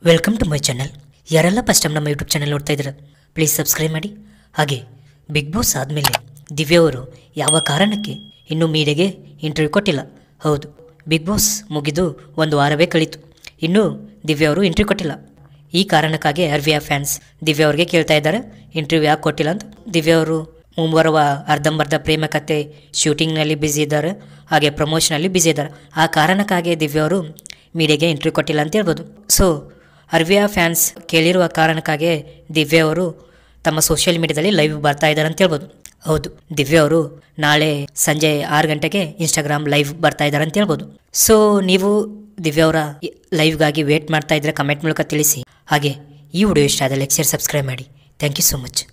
Welcome to my channel. ಯಾರೆಲ್ಲ first time ನಮ್ಮ YouTube channel ನೋಡ್ತಾ ಇದ್ದೀರಾ, ಪ್ಲೀಸ್ ಸಬ್ಸ್ಕ್ರೈಬ್ ಮಾಡಿ. ಹಾಗೆ ಬಿಗ್ ಬಾಸ್ ಆದಮೇಲೆ ದಿವ್ಯಾ ಅವರು ಯಾವ ಕಾರಣಕ್ಕೆ ಇನ್ನೂ ಮೀಡಿಯಾಗೆ ಇಂಟರ್ವ್ಯೂ ಕೊಟ್ಟಿಲ್ಲ? ಹೌದು, ಬಿಗ್ ಬಾಸ್ ಮುಗಿದು ಒಂದು ವಾರವೇ ಕಳೀತು, ಇನ್ನೂ ದಿವ್ಯಾ ಅವರು ಇಂಟರ್ವ್ಯೂ ಕೊಟ್ಟಿಲ್ಲ. ಈ ಕಾರಣಕ್ಕಾಗಿ ಆರ್ವಿಯಾ ಫ್ಯಾನ್ಸ್ ದಿವ್ಯಾ ಅವ್ರಿಗೆ ಕೇಳ್ತಾ ಇದ್ದಾರೆ ಇಂಟರ್ವ್ಯೂ ಯಾಕೆ ಕೊಟ್ಟಿಲ್ಲ ಅಂತ. ದಿವ್ಯಾ ಅವರು ಮುಂಬರುವ ಅರ್ಧಂಬರ್ಧ ಪ್ರೇಮ ಕಥೆ ಶೂಟಿಂಗ್ನಲ್ಲಿ ಬ್ಯುಸಿ ಇದ್ದಾರೆ, ಹಾಗೆ ಪ್ರಮೋಷನಲ್ಲಿ ಬ್ಯುಸಿ ಇದ್ದಾರೆ. ಆ ಕಾರಣಕ್ಕಾಗಿ ದಿವ್ಯಾ ಅವರು ಮೀಡಿಯಾಗೆ ಇಂಟರ್ವ್ಯೂ ಕೊಟ್ಟಿಲ್ಲ ಅಂತ ಹೇಳ್ಬೋದು. ಸೊ ಆರ್ವಿಯಾ ಫ್ಯಾನ್ಸ್ ಕೇಳಿರುವ ಕಾರಣಕ್ಕಾಗಿ ದಿವ್ಯಾ ಅವರು ತಮ್ಮ ಸೋಷಿಯಲ್ ಮೀಡಿಯಾದಲ್ಲಿ ಲೈವ್ ಬರ್ತಾ ಇದ್ದಾರೆ ಅಂತ ಹೇಳ್ಬೋದು. ಹೌದು, ದಿವ್ಯಾ ಅವರು ನಾಳೆ ಸಂಜೆ 6 ಗಂಟೆಗೆ ಇನ್ಸ್ಟಾಗ್ರಾಮ್ ಲೈವ್ ಬರ್ತಾ ಇದ್ದಾರೆ ಅಂತ ಹೇಳ್ಬೋದು. ಸೊ ನೀವು ದಿವ್ಯಾ ಅವರ ಲೈವ್ಗಾಗಿ ವೇಟ್ ಮಾಡ್ತಾ ಇದ್ದರೆ ಕಮೆಂಟ್ ಮೂಲಕ ತಿಳಿಸಿ. ಹಾಗೆ ಈ ವಿಡಿಯೋ ಇಷ್ಟ ಆದರೆ ಲೈಕ್, ಶೇರ್, ಸಬ್ಸ್ಕ್ರೈಬ್ ಮಾಡಿ. Thank you so much.